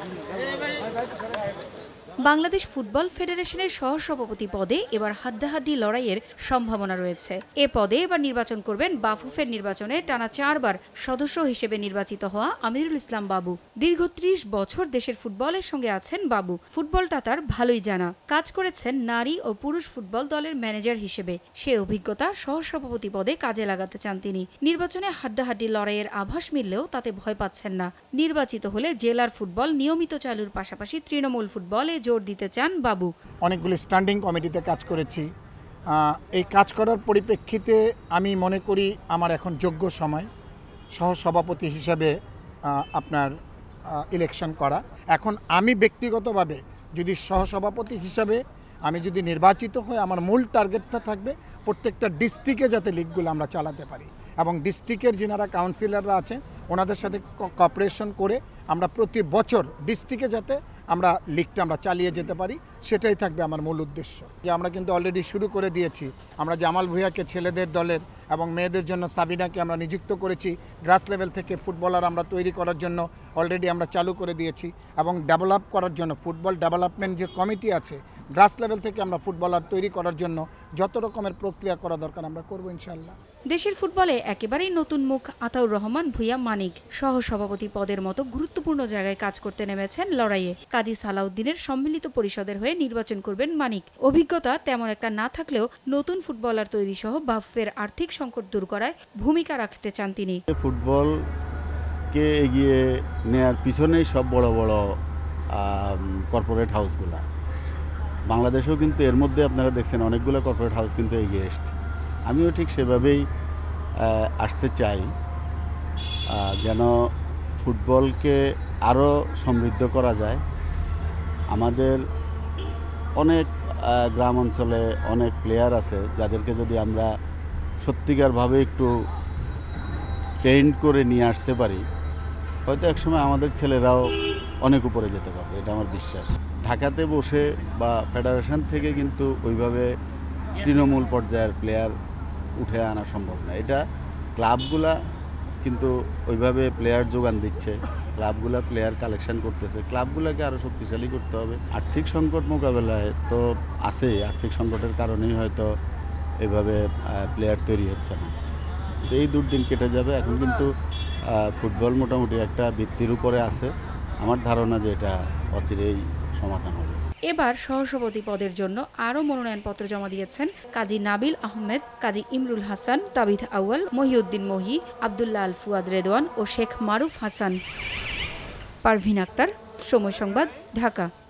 Bangladesh football ফেডারেশনের সহসভাপতি পদে এবার হাড্ডাহাড্ডি লড়াইয়ের সম্ভাবনা রয়েছে। এ পদে এবার নির্বাচন করবেন বাফুফের নির্বাচনে টানা 4 বার সদস্য হিসেবে নির্বাচিত হওয়া আমিরুল ইসলাম বাবু। দীর্ঘ 30 বছর দেশের ফুটবলের সঙ্গে আছেন বাবু। ফুটবলটা তার ভালোই জানা। কাজ করেছেন নারী ও পুরুষ ফুটবল দলের ম্যানেজার হিসেবে। সে অভিজ্ঞতা সহসভাপতি পদে কাজে লাগাতে চান তিনি। নির্বাচনে হাড্ডাহাড্ডি লড়াইয়ের আভাস মিললেও তাতে ভয় পাচ্ছেন না। নির্বাচিত হলে জেলার ফুটবল নিয়মিত চালুর পাশাপাশি তৃণমূল ফুটবলে জোর দিতে চান বাবু। অনেকগুলো স্ট্যান্ডিং কমিটিতে কাজ করেছি। এই কাজ করার পরিপ্রেক্ষিতে আমি মনে করি আমার এখন যোগ্য সময় সহসভাপতি হিসেবে আপনার ইলেকশন করা। এখন আমি ব্যক্তিগতভাবে যদি সহসভাপতি হিসাবে আমি যদি নির্বাচিত হই, আমার মূল টার্গেটটা থাকবে প্রত্যেকটা ডিস্ট্রিক্টে যাতে লিগগুলো আমরা চালাতে পারি এবং ডিস্ট্রিক্টের যারা কাউন্সিলররা আছে ওনাদের সাথে কোঅপারেশন করে আমরা প্রতি বছর ডিস্ট্রিক্টে যাতে আমরা লিগটা আমরা চালিয়ে যেতে পারি, সেটাই থাকবে আমার মূল উদ্দেশ্য। যে আমরা কিন্তু অলরেডি শুরু করে দিয়েছি। আমরা জামাল ভুঁইয়াকে ছেলেদের দলের এবং মেয়েদের জন্য সাবিনাকে আমরা নিযুক্ত করেছি। গ্রাস লেভেল থেকে ফুটবলার আমরা তৈরি করার জন্য অলরেডি আমরা চালু করে দিয়েছি এবং ডেভেলপ করার জন্য ফুটবল ডেভেলপমেন্ট যে কমিটি আছে গ্রাস লেভেল থেকে আমরা ফুটবলার তৈরি করার জন্য যত রকমের প্রক্রিয়া করা দরকার আমরা করব ইনশাআল্লাহ। দেশের ফুটবলে একেবারেই নতুন মুখ আতাউর রহমান ভুঁইয়া মানিক সহসভাপতি পদের মতো গুরুত্বপূর্ণ জায়গায় কাজ করতে নেমেছেন লড়াইয়ে। কাজী সালাউদ্দিনের সম্মিলিত পরিষদের হয়ে নির্বাচন করবেন মানিক। অভিজ্ঞতা তেমন একটা না থাকলেও নতুন ফুটবলার তৈরি সহ বাফুফের আর্থিক সংকট দূর করায় ভূমিকা রাখতে চান তিনি। ফুটবলকে এগিয়ে নেয়ার পিছনেই সব বড় বড় কর্পোরেট হাউসগুলা। বাংলাদেশেও কিন্তু এর মধ্যে আপনারা দেখছেন অনেকগুলো কর্পোরেট হাউস কিন্তু এগিয়ে এসছে। আমিও ঠিক সেভাবেই আসতে চাই, যেন ফুটবলকে আরও সমৃদ্ধ করা যায়। আমাদের অনেক গ্রাম অঞ্চলে অনেক প্লেয়ার আছে যাদেরকে যদি আমরা সত্যিকারভাবে একটু ট্রেন করে নিয়ে আসতে পারি, হয়তো একসময় আমাদের ছেলেরাও অনেক উপরে যেতে পারবে, এটা আমার বিশ্বাস। ঢাকাতে বসে বা ফেডারেশন থেকে কিন্তু ওইভাবে তৃণমূল পর্যায়ের প্লেয়ার উঠে আনা সম্ভব না। এটা ক্লাবগুলা কিন্তু ওইভাবে প্লেয়ার যোগান দিচ্ছে, ক্লাবগুলা প্লেয়ার কালেকশন করতেছে। ক্লাবগুলোকে আরও শক্তিশালী করতে হবে। আর্থিক সংকট মোকাবেলায় তো আছেই, আর্থিক সংকটের কারণেই হয়তো এভাবে প্লেয়ার তৈরি হচ্ছে না। তো এই দুর্দিন কেটে যাবে। এখন কিন্তু ফুটবল মোটামুটি একটা ভিত্তির উপরে আছে। আমার ধারণা যে এটা অচিরেই সমাধান হবে। এবার সহসভাপতি পদের জন্য আরও মনোনয়নপত্র জমা দিয়েছেন কাজী নাবিল আহমেদ, কাজী ইমরুল হাসান, তাবিথ আউয়াল, মহিউদ্দিন মহি, আব্দুল্লাহ আল ফুয়াদ রেদওয়ান ও শেখ মারুফ হাসান। পারভিন আক্তার, সময় সংবাদ, ঢাকা।